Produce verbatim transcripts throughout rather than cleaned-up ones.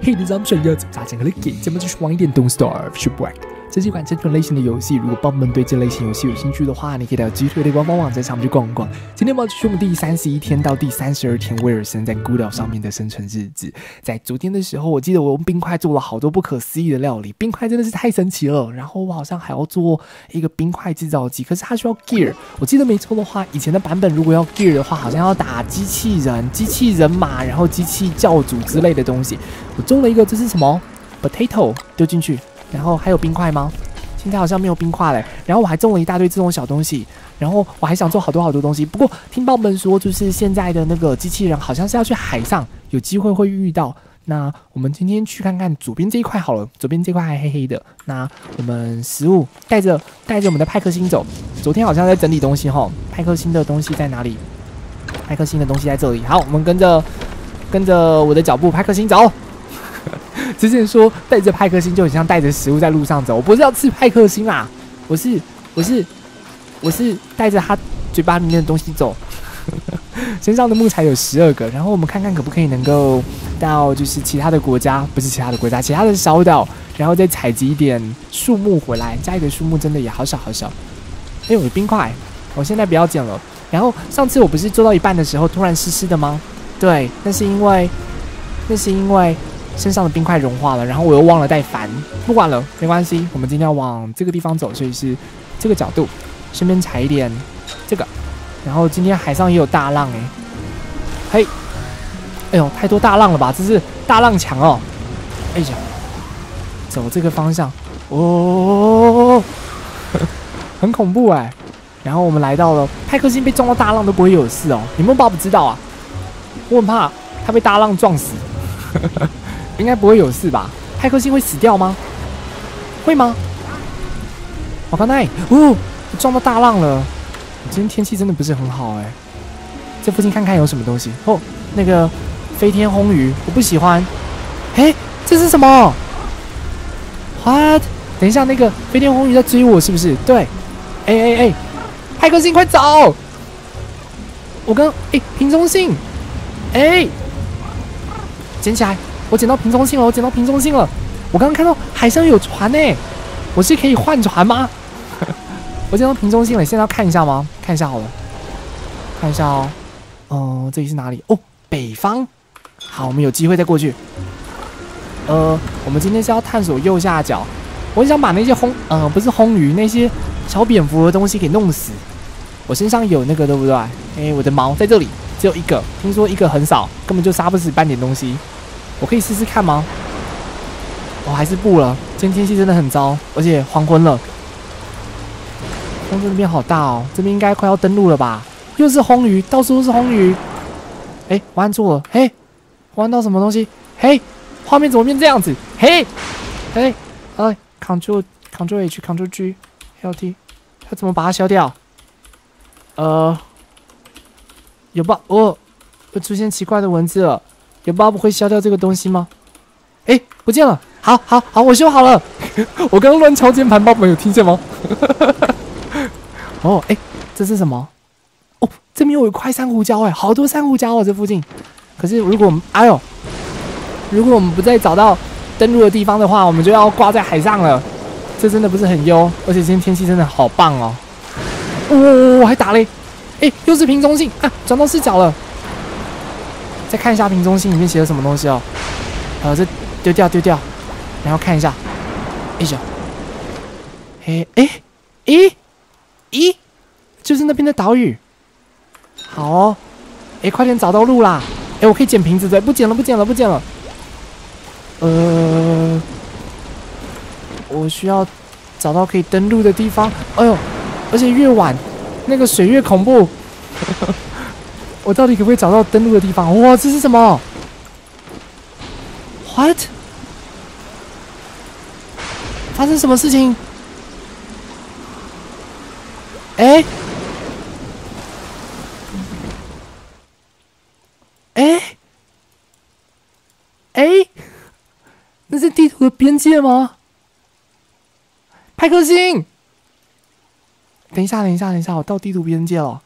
Hey， 大家想要怎么咋整个 Lucky？ 咱们继续玩一点 Don't Starve Shipwreck。这是一款生存类型的游戏，如果宝宝们对这类型游戏有兴趣的话，你可以到鸡腿的官方网站上面去逛逛。今天我们继续我们第三十一天到第三十二天威尔森在孤岛上面的生存日子。在昨天的时候，我记得我用冰块做了好多不可思议的料理，冰块真的是太神奇了。然后我好像还要做一个冰块制造机，可是它需要 gear。我记得没错的话，以前的版本如果要 gear 的话，好像要打机器人、机器人马，然后机器教主之类的东西。我种了一个，这是什么 ？potato 丢进去，然后还有冰块吗？现在好像没有冰块嘞。然后我还种了一大堆这种小东西，然后我还想做好多好多东西。不过听宝们说，就是现在的那个机器人好像是要去海上，有机会会遇到。那我们今天去看看左边这一块好了，左边这块还黑黑的。那我们食物带着带着我们的派克星走。昨天好像在整理东西哈，派克星的东西在哪里？派克星的东西在这里。好，我们跟着跟着我的脚步，派克星走。之前说带着派克星就很像带着食物在路上走，我不是要吃派克星啦，我是我是我是带着他嘴巴里面的东西走。身上的木材有十二个，然后我们看看可不可以能够到就是其他的国家，不是其他的国家，其他的小岛，然后再采集一点树木回来。家里的树木真的也好少好少。哎呦，有冰块，我现在不要捡了。然后上次我不是做到一半的时候突然湿湿的吗？对，那是因为那是因为身上的冰块融化了，然后我又忘了带帆。不管了，没关系，我们今天要往这个地方走，所以是这个角度，顺便采一点这个。然后今天海上也有大浪哎，嘿，哎呦，太多大浪了吧？这是大浪墙哦。哎呀，走这个方向，哦，很恐怖哎。然后我们来到了派克星被撞到大浪都不会有事哦，你们爸不知道啊？我很怕他被大浪撞死。应该不会有事吧？派克星会死掉吗？会吗？我刚才哦，撞到大浪了。今天天气真的不是很好哎。这附近看看有什么东西哦。那个飞天轰鱼，我不喜欢。哎，这是什么 ？What？ 等一下，那个飞天轰鱼在追我是不是？对。哎哎哎，派克星快走！我刚哎瓶中信，哎，捡起来。我捡到瓶中信了，我捡到瓶中信了。我刚刚看到海上有船呢，我是可以换船吗？我捡到瓶中信了，现在要看一下吗？看一下好了，看一下哦。嗯、呃，这里是哪里？哦，北方。好，我们有机会再过去。呃，我们今天是要探索右下角。我很想把那些轰，呃，不是轰鱼，那些小蝙蝠的东西给弄死。我身上有那个，对不对？哎，我的毛在这里，只有一个，听说一个很少，根本就杀不死半点东西。我可以试试看吗？我、哦、还是不了。今天天气真的很糟，而且黄昏了。风这边好大哦，这边应该快要登陆了吧？又是红鱼，到处都是红鱼。哎，我按错了。嘿，我按到什么东西？嘿，画面怎么变这样子？嘿，嘿，哎 ，Ctrl Ctrl H Ctrl G L T， 要怎么把它消掉？呃，有吧？哦，会出现奇怪的文字了。有 Bob 会消掉这个东西吗？哎，不见了！好，好，好，我修好了。我刚刚乱敲键盘 ，Bob 有听见吗？哦，哎，这是什么？哦，这边有一块珊瑚礁，哎，好多珊瑚礁哦，这附近。可是如果我们，哎呦，如果我们不再找到登陆的地方的话，我们就要挂在海上了。这真的不是很优，而且今天天气真的好棒哦。哦，我还打雷！哎，又是瓶中信啊，转到视角了。再看一下瓶中信里面写了什么东西哦，呃，这丢掉丢掉，然后看一下，哎呀，哎哎咦咦，就是那边的岛屿，好哦，哎，快点找到路啦！哎，我可以捡瓶子的，不捡了不捡了不捡了，呃，我需要找到可以登陆的地方，哎呦，而且越晚那个水越恐怖。我到底可不可以找到登陆的地方？哇，这是什么 ？What？ 发生什么事情？哎哎哎，那是地图的边界吗？派克星！等一下，等一下，等一下，我到地图边界了。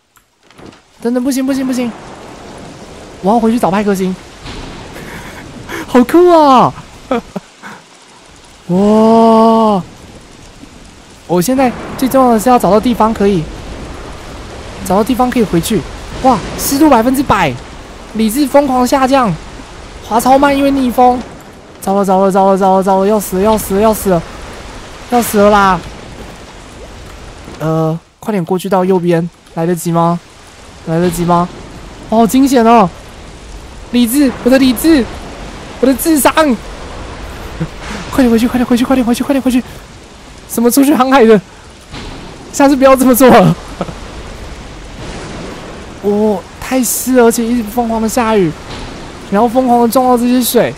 等等，不行不行不行！我要回去找派克星。 好酷啊！哇！我现在最重要的是要找到地方可以找到地方可以回去。哇，湿度百分之百，理智疯狂下降，滑超慢，因为逆风。糟了糟了糟了糟了糟了，要死了要死了要死了要死了啦！呃，快点过去到右边，来得及吗？来得及吗？哦，好惊险哦！理智，我的理智，我的智商！快点回去，快点回去，快点回去，快点回去！什么出去航海的？下次不要这么做了。哦，太湿了，而且一直疯狂的下雨，然后疯狂的撞到这些水，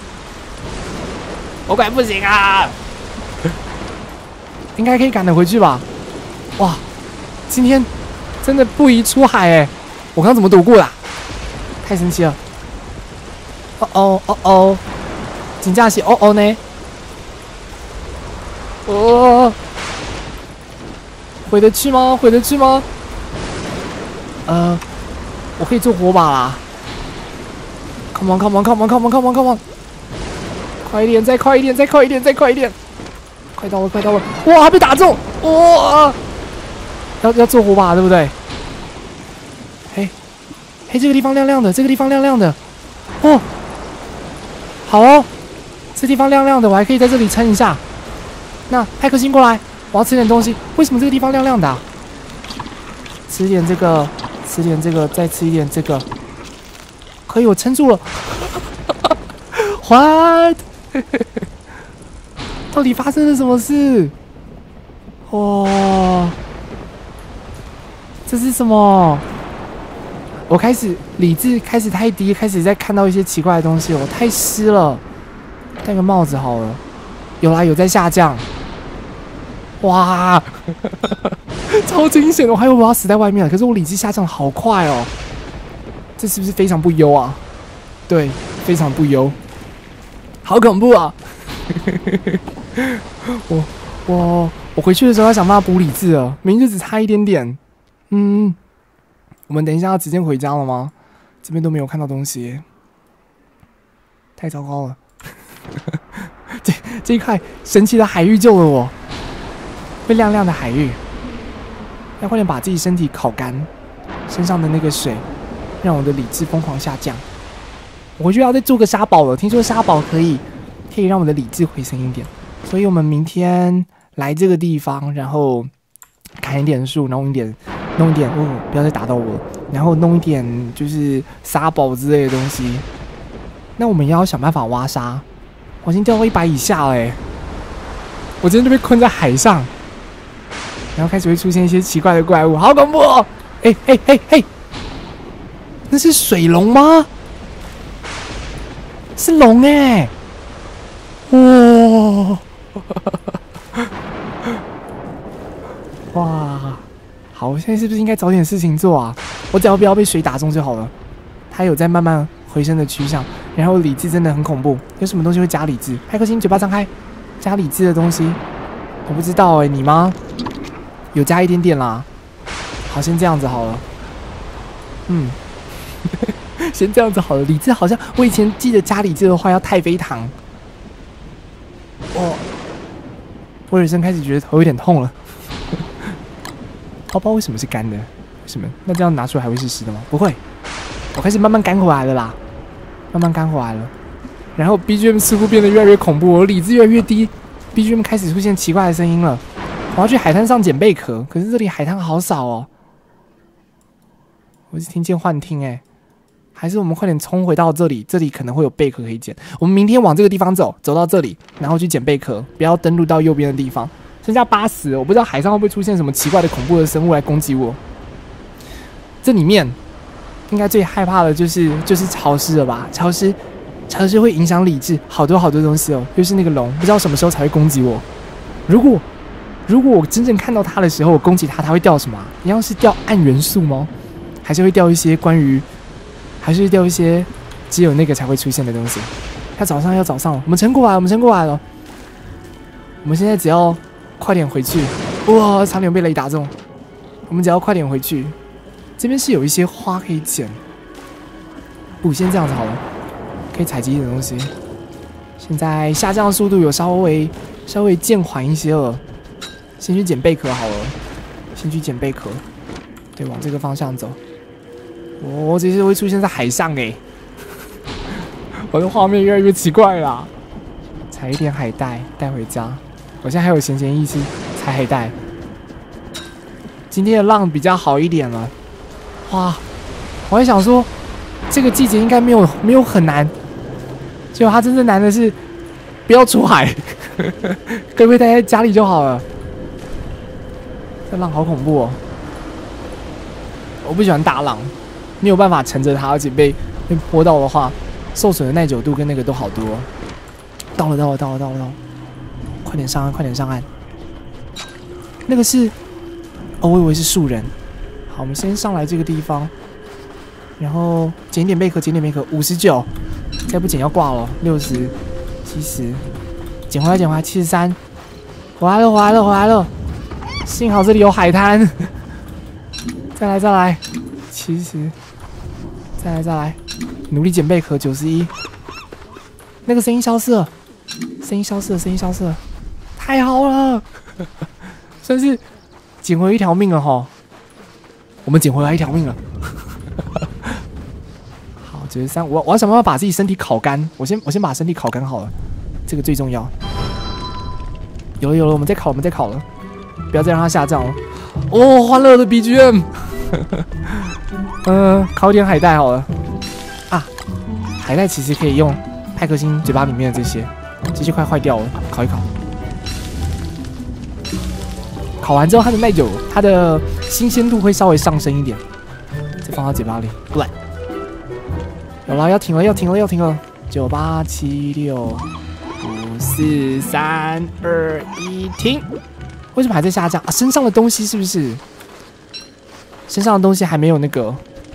我快不行啊！应该可以赶得回去吧？哇，今天真的不宜出海哎！我刚刚怎么躲过啦？太神奇了！哦哦哦哦，请假是哦哦呢？哦，回得去吗？回得去吗？呃，我可以做火把啦 ！Come on, come on, come on, come on, come on, come on！ 快一点，再快一点，再快一点，再快一点！快到了，快到了！哇，被打中！哇！要要做火把，对不对？嘿，嘿，这个地方亮亮的，这个地方亮亮的。哦，好哦，这地方亮亮的，我还可以在这里撑一下。那派克星过来，我要吃点东西。为什么这个地方亮亮的、啊？吃点这个。吃点这个，再吃一点这个，可以，我撑住了。What？ 到底发生了什么事？哇！这是什么？我开始理智开始太低，开始在看到一些奇怪的东西，我太湿了。戴个帽子好了。有啦，有在下降。哇！超惊险的，我还以为我要死在外面了，可是我理智下降好快哦，这是不是非常不优啊？对，非常不优，好恐怖啊！我我我回去的时候要想办法补理智了，明明就只差一点点。嗯，我们等一下要直接回家了吗？这边都没有看到东西，太糟糕了。这这一块神奇的海域救了我，会亮亮的海域。要快点把自己身体烤干，身上的那个水让我的理智疯狂下降。我回去要再做个沙堡了，听说沙堡可以可以让我的理智回升一点，所以我们明天来这个地方，然后砍一点树，弄一点弄一点哦，不要再打到我了，然后弄一点就是沙堡之类的东西。那我们也要想办法挖沙，我已经掉到一百以下了哎，我今天就被困在海上。然后开始会出现一些奇怪的怪物，好恐怖哦！哎哎哎哎，那是水龙吗？是龙哎！哇！哇！好，我现在是不是应该找点事情做啊？我只要不要被水打中就好了。它有在慢慢回升的趋向，然后理智真的很恐怖。有什么东西会加理智？派克星，嘴巴张开，加理智的东西，我不知道哎、欸，你吗？有加一点点啦，好，先这样子好了。嗯，先这样子好了。理智好像我以前记得加理智的话要太妃糖。哦，我人生开始觉得头有点痛了。包包为什么是干的？为什么？那这样拿出来还会是湿的吗？不会，我开始慢慢干回来了啦，慢慢干回来了。然后 B G M 似乎变得越来越恐怖，我理智越来越低 ，B G M 开始出现奇怪的声音了。我要去海滩上捡贝壳，可是这里海滩好少哦。我是听见幻听哎，还是我们快点冲回到这里？这里可能会有贝壳可以捡。我们明天往这个地方走，走到这里，然后去捡贝壳，不要登陆到右边的地方。剩下八十，我不知道海上会不会出现什么奇怪的恐怖的生物来攻击我。这里面应该最害怕的就是就是潮湿了吧？潮湿，潮湿会影响理智，好多好多东西哦。又是那个龙，不知道什么时候才会攻击我。如果如果我真正看到它的时候，我攻击它，它会掉什么、啊？一样是掉暗元素吗？还是会掉一些关于，还是会掉一些只有那个才会出现的东西？要早上，要早上了，我们撑过来，我们撑过来了。我们现在只要快点回去。哇，差点被雷打中。我们只要快点回去。这边是有一些花可以捡。不，先这样子好了。 可以采集一点东西。现在下降速度有稍微稍微渐缓一些了，先去捡贝壳好了，先去捡贝壳。对，往这个方向走。哦，这些会出现在海上哎，我的画面越来越奇怪啦。采一点海带带回家，我现在还有闲闲意思采海带。今天的浪比较好一点了，哇！我还想说，这个季节应该没有没有很难，结果它真正难的是不要出海，各位待在家里就好了。这浪好恐怖哦！我不喜欢大浪，没有办法乘着它，而且被被泼到的话，受损的耐久度跟那个都好多。到了，到了，到了，到了，到了！快点上岸，快点上岸！那个是，哦，我以为是树人。好，我们先上来这个地方，然后捡一点贝壳，捡点贝壳，五十九，再不捡要挂了，六十、七十，捡回来，捡回来，七十三，回来了，回来了，回来了！幸好这里有海滩。再来，再来，七十，再来，再来，努力捡贝壳，九十一。那个声音消失了，声音消失了，声音消失了，太好了，算是捡回一条命了哈。我们捡回来一条命了。好，九十三，我我要想办法把自己身体烤干。我先我先把身体烤干好了，这个最重要。有了有了，我们再烤，我们再烤了，不要再让它下降了。哦，欢乐的 B G M。嗯、呃，烤点海带好了。啊，海带其实可以用派克星嘴巴里面的这些，这些快坏掉了，烤一烤。烤完之后，它的耐久、它的新鲜度会稍微上升一点。再放到嘴巴里，过来。有了，要停了，要停了，要停了。九八七六五四三二一，停。为什么还在下降啊？身上的东西是不是？身上的东西还没有那个。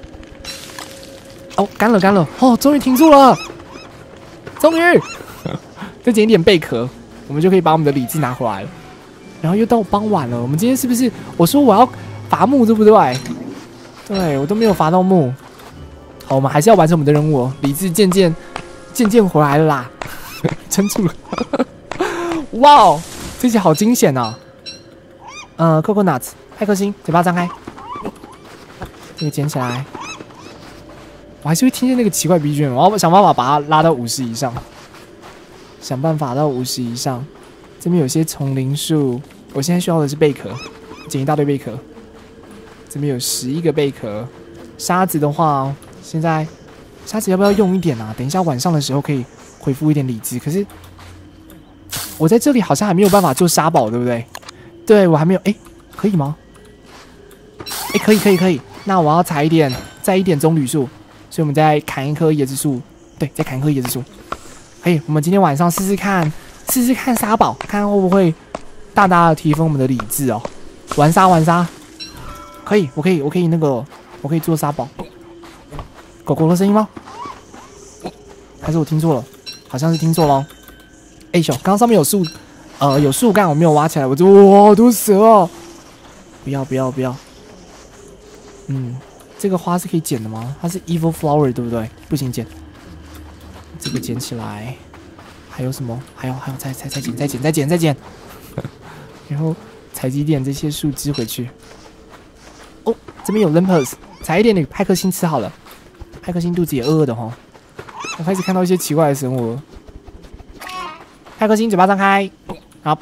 哦，干了，干了！哦，终于停住了，终于！再捡一点贝壳，我们就可以把我们的理智拿回来了。然后又到傍晚了，我们今天是不是？我说我要伐木，对不对？对，我都没有伐到木。好，我们还是要完成我们的任务。理智渐渐渐渐回来了啦，撑住了！哇哦，这些好惊险啊！呃 ，coconuts， 派克星，嘴巴张开，这个捡起来。我还是会听见那个奇怪 B G M， 我要想办法把它拉到五十以上，想办法到五十以上。这边有些丛林树，我现在需要的是贝壳，捡一大堆贝壳。这边有十一个贝壳，沙子的话，现在沙子要不要用一点啊？等一下晚上的时候可以恢复一点理智。可是我在这里好像还没有办法做沙堡，对不对？对我还没有，哎，可以吗？哎，可以，可以，可以。那我要采一点，再一点棕榈树。所以我们再砍一棵椰子树，对，再砍一棵椰子树。嘿，我们今天晚上试试看，试试看沙堡，看会不会大大的提升我们的理智哦。玩沙玩沙，可以，我可以，我可以那个，我可以做沙堡。狗狗的声音吗？还是我听错了？好像是听错了。哎呦，刚刚上面有树，呃，有树干，我没有挖起来，我就哇，好多蛇哦！不要不要不要，嗯。这个花是可以捡的吗？它是 evil flower 对不对？不行捡，这个捡起来。还有什么？还有还有再再再捡再捡再捡再捡。然后采集点这些树枝回去。哦，这边有 limpers， 采一点点派克星吃好了。派克星肚子也饿饿的哈。我开始看到一些奇怪的生物了。派克星嘴巴张开，好，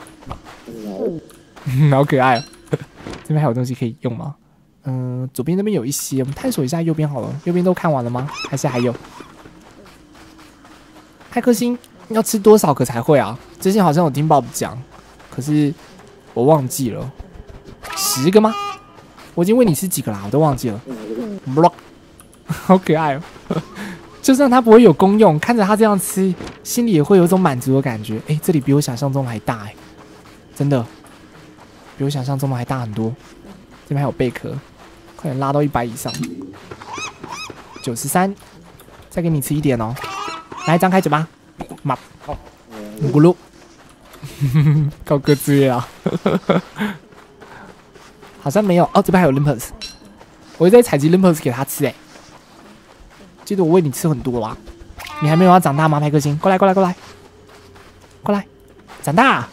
好可爱哦。这边还有东西可以用吗？嗯，左边那边有一些，我们探索一下右边好了。右边都看完了吗？还是还有？派克星要吃多少个才会啊？之前好像有听 Bob 讲，可是我忘记了，十个吗？我已经问你吃几个啦，我都忘记了。好可爱哦！就算它不会有功用，看着它这样吃，心里也会有一种满足的感觉。哎，这里比我想象中的还大哎，真的，比我想象中的还大很多。这边还有贝壳。快点拉到一百以上，九十三，再给你吃一点哦。来，张开嘴巴，妈，咕噜，高个子啊！好像没有哦，这边还有 limpers， 我在采集 limpers 给他吃哎。记得我喂你吃很多啦。 你还没有要长大吗？派克星，过来过来过来，过来，长大。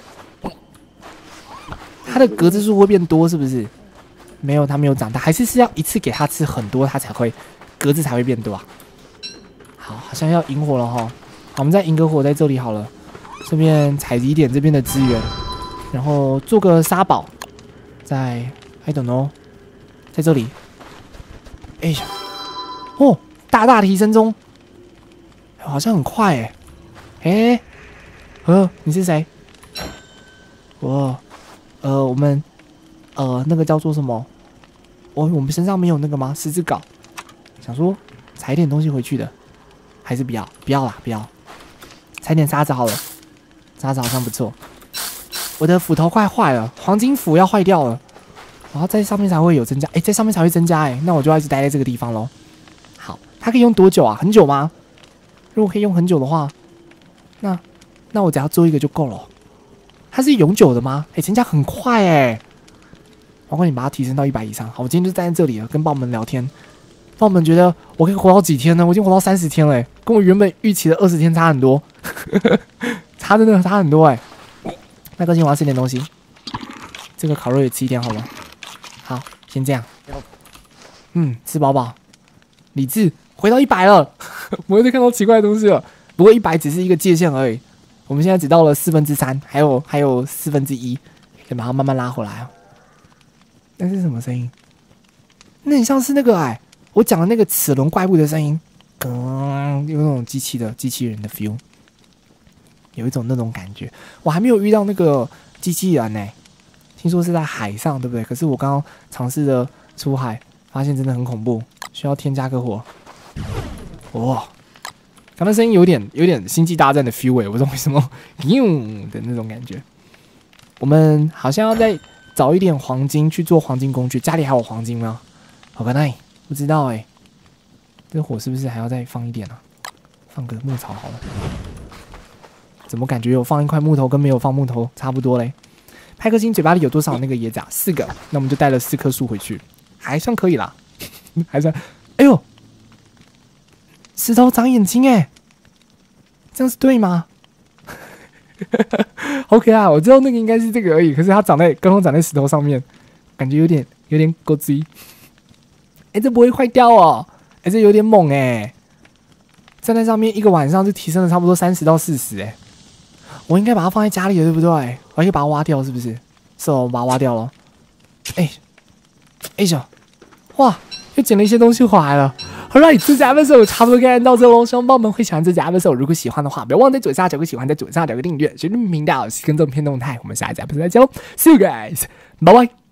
它的格子数会变多是不是？没有，它没有长大，还是是要一次给它吃很多，它才会格子才会变多啊。好，好像要引火了哈。好，我们再引个火在这里好了，顺便采集一点这边的资源，然后做个沙堡，在 I don't know， 在这里。哎呀，哦，大大提升中，好像很快哎。哎，呃，你是谁？我。呃，我们呃那个叫做什么？我我们身上没有那个吗？十字镐，想说采一点东西回去的，还是不要？不要啦，不要。采点沙子好了，沙子好像不错。我的斧头快坏了，黄金斧要坏掉了，然后在上面才会有增加，哎，在上面才会增加，哎，那我就要一直待在这个地方咯。好，它可以用多久啊？很久吗？如果可以用很久的话，那那我只要做一个就够了。它是永久的吗？哎、欸，增加很快哎、欸！包括你把它提升到一百以上。好，我今天就站在这里了，跟豹们聊天。豹们觉得我可以活到几天呢？我已经活到三十天了、欸，跟我原本预期的二十天差很多，差真的差很多哎、欸。那个先我要吃点东西，这个烤肉也吃一点好了。好，先这样。嗯，吃饱饱。理智回到一百了，我又在看到奇怪的东西了。不过一百只是一个界限而已。我们现在只到了四分之三，还有还有四分之一，可以把它慢慢拉回来啊。那是什么声音？那很像是那个哎，我讲的那个齿轮怪物的声音，嗯，有那种机器的机器人的 feel， 有一种那种感觉。我还没有遇到那个机器人呢、欸，听说是在海上，对不对？可是我刚刚尝试着出海，发现真的很恐怖，需要添加个火。哇！刚才声音有点有点星际大战的 feel 哎，我不知道为什么用的那种感觉。我们好像要再找一点黄金去做黄金工具，家里还有黄金吗？好个奈，不知道哎。这火是不是还要再放一点啊？放个木草好了。怎么感觉有放一块木头跟没有放木头差不多嘞？派克星嘴巴里有多少那个椰子啊？四个，那我们就带了四棵树回去，还算可以啦，还算。哎呦！石头长眼睛哎，这样是对吗？好可爱！我知道那个应该是这个而已，可是它长在刚刚长在石头上面，感觉有点有点勾追。哎，这不会坏掉哦！哎，这有点猛哎，站在上面一个晚上就提升了差不多三十到四十哎。我应该把它放在家里了，对不对？我可以把它挖掉，是不是？是哦，我把它挖掉了。哎，哎呦，哇，又捡了一些东西回来了。Alright， 这集 episode 差不多该到这喽，希望宝宝们会喜欢这集 episode。如果喜欢的话，不要忘在左下角个喜欢，在左下角个订阅，随着频道跟这种片动态。我们下一集 episode 再见喽 ，See you guys，拜拜。